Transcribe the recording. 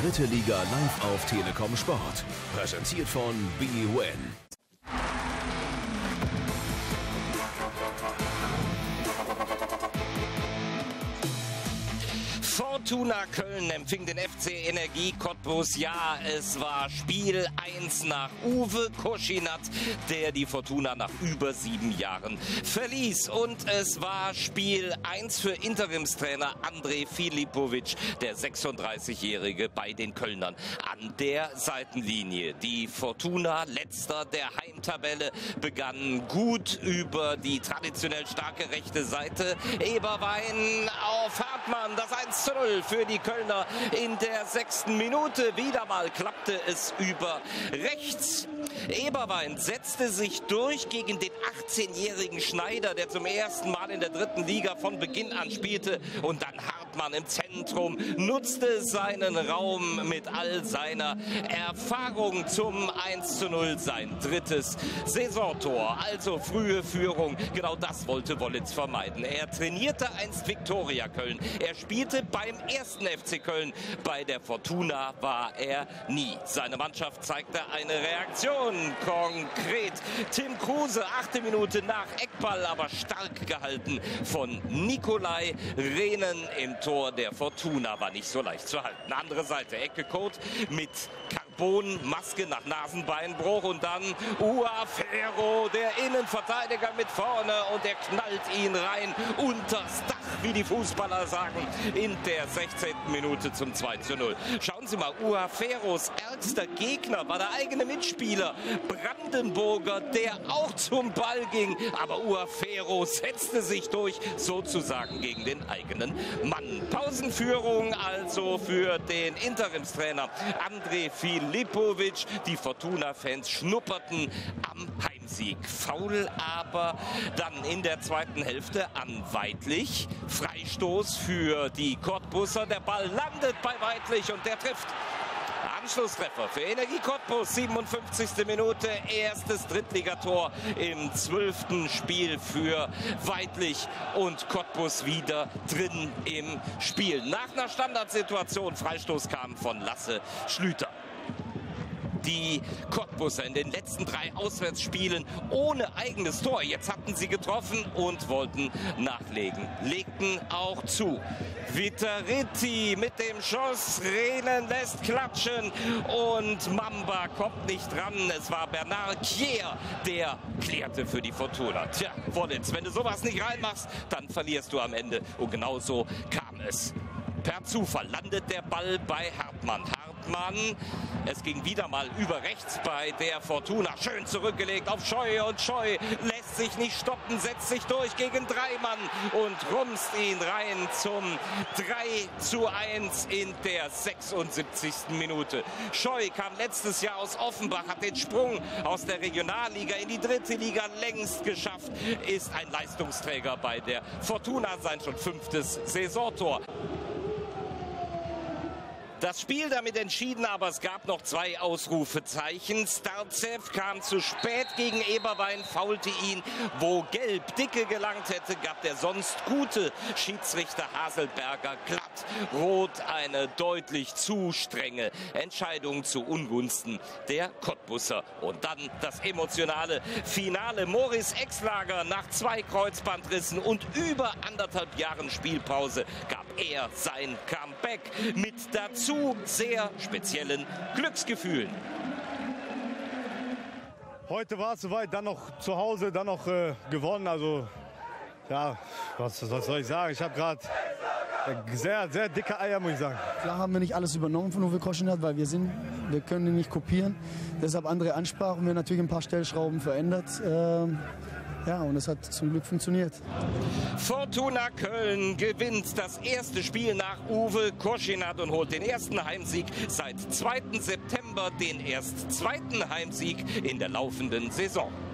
dritte Liga live auf Telekom Sport. Präsentiert von bwin. Fortuna Köln empfing den FC Energie Cottbus. Ja, es war Spiel 1 nach Uwe Koschinat, der die Fortuna nach über 7 Jahren verließ. Und es war Spiel 1 für Interimstrainer André Filipovic, der 36-Jährige bei den Kölnern an der Seitenlinie. Die Fortuna, letzter der Heimtabelle, begann gut über die traditionell starke rechte Seite. Eberwein auf Hartmann, das 1:0 für die Kölner in der 6. Minute. Wieder mal klappte es über rechts. Eberwein setzte sich durch gegen den 18-jährigen Schneider, der zum ersten Mal in der dritten Liga von Beginn an spielte. Und dann Hartmann im Zentrum nutzte seinen Raum mit all seiner Erfahrung zum 1:0, sein drittes Saisontor. Also frühe Führung, genau das wollte Wollitz vermeiden. Er trainierte einst Viktoria Köln. Er spielte beim ersten FC Köln. Bei der Fortuna war er nie. Seine Mannschaft zeigte eine Reaktion. Konkret Tim Kruse, 8. Minute nach Eckball, aber stark gehalten von Nikolai Rehnen im Tor der Fortuna. War nicht so leicht zu halten. Andere Seite, Ecke Kot mit Maske nach Nasenbeinbruch und dann Uafero, der Innenverteidiger mit vorne, und er knallt ihn rein unters Dach, wie die Fußballer sagen, in der 16. Minute zum 2:0. Schauen Sie mal, Uaferos ärgster Gegner war der eigene Mitspieler Brandenburger, der auch zum Ball ging, aber Uafero setzte sich durch, sozusagen gegen den eigenen Mann. Pausenführung also für den Interimstrainer André Filipovic. Die Fortuna-Fans schnupperten am Heimsieg. Foul aber dann in der zweiten Hälfte an Weidlich. Freistoß für die Cottbusser. Der Ball landet bei Weidlich und der trifft. Anschlusstreffer für Energie Cottbus, 57. Minute, erstes Drittligator im 12. Spiel für Weidlich und Cottbus wieder drin im Spiel. Nach einer Standardsituation, Freistoß kam von Lasse Schlüter. Die Cottbusser in den letzten 3 Auswärtsspielen ohne eigenes Tor. Jetzt hatten sie getroffen und wollten nachlegen. Legten auch zu. Viteritti mit dem Schuss. Rehnen lässt klatschen und Mamba kommt nicht dran. Es war Bernard Kier, der klärte für die Fortuna. Tja, Wollitz, wenn du sowas nicht reinmachst, dann verlierst du am Ende. Und genau so kam es. Per Zufall landet der Ball bei Hartmann. Es ging wieder mal über rechts bei der Fortuna. Schön zurückgelegt auf Scheu und Scheu lässt sich nicht stoppen, setzt sich durch gegen 3 Mann und rumst ihn rein zum 3:1 in der 76. Minute. Scheu kam letztes Jahr aus Offenbach, hat den Sprung aus der Regionalliga in die dritte Liga längst geschafft, ist ein Leistungsträger bei der Fortuna, sein schon 5. Saisontor. Das Spiel damit entschieden, aber es gab noch 2 Ausrufezeichen. Starzev kam zu spät gegen Eberwein, faulte ihn. Wo gelb dicke gelangt hätte, gab der sonst gute Schiedsrichter Haselberger glatt rot. Eine deutlich zu strenge Entscheidung zu Ungunsten der Cottbusser. Und dann das emotionale Finale. Moritz Exlager nach 2 Kreuzbandrissen und über 1,5 Jahren Spielpause gab er sein Comeback mit dazu sehr speziellen Glücksgefühlen. Heute war es soweit, dann noch zu Hause, dann noch gewonnen. Also ja, was soll ich sagen? Ich habe gerade sehr, sehr dicke Eier, muss ich sagen. Klar haben wir nicht alles übernommen von Uwe Koschinat, weil wir können ihn nicht kopieren. Deshalb andere Ansprachen, wir haben natürlich ein paar Stellschrauben verändert. Ja, und es hat zum Glück funktioniert. Fortuna Köln gewinnt das erste Spiel nach Uwe Koschinat und holt den ersten Heimsieg seit 2. September, den erst 2. Heimsieg in der laufenden Saison.